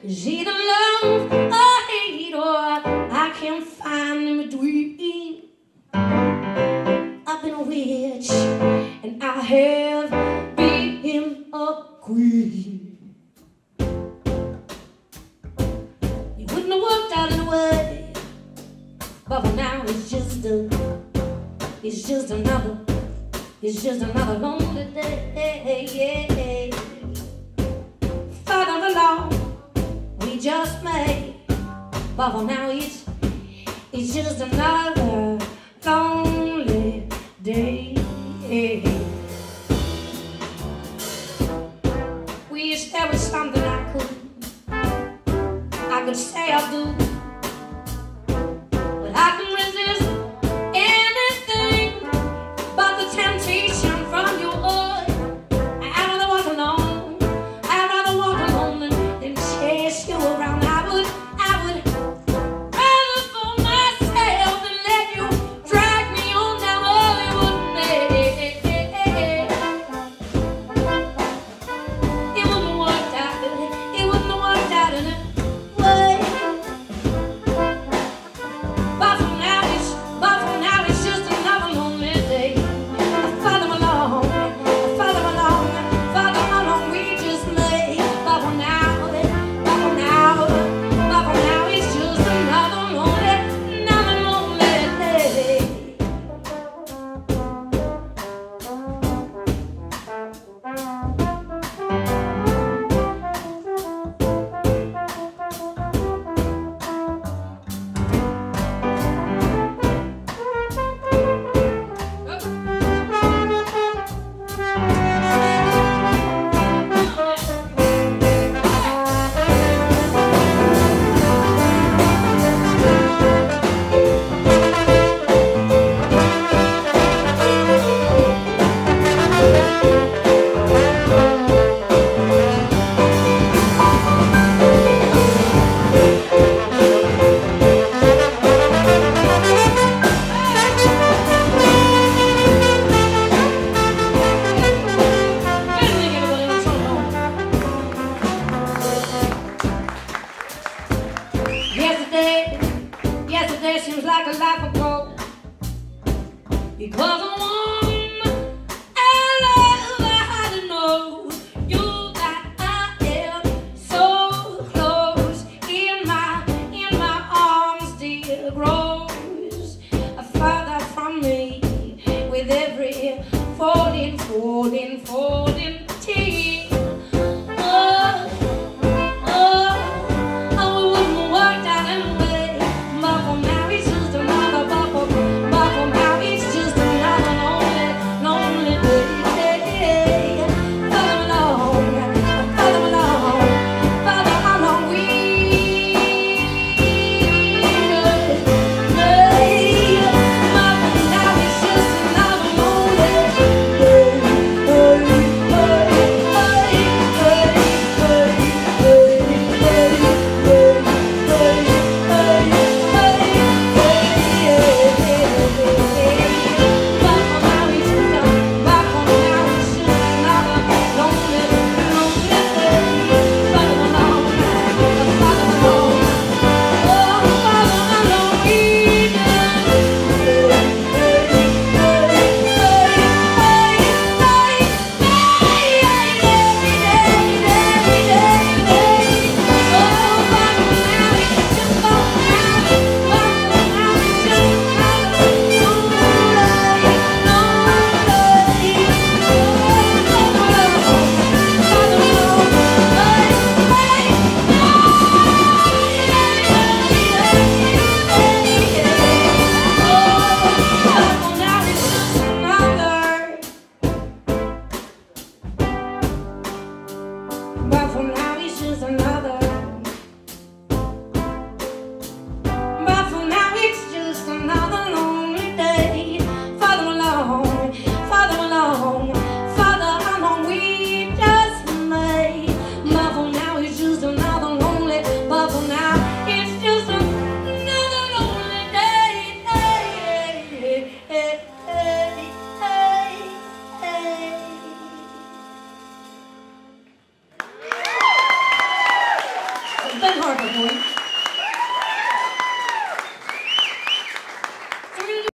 Is he the love or hate, or I can't find him between? I've been a witch and I have been a queen. You wouldn't have worked out anyway, but for now it's just another lonely day. Father the law we just made, but for now it's just another lonely day. Wish there was something I could say I do,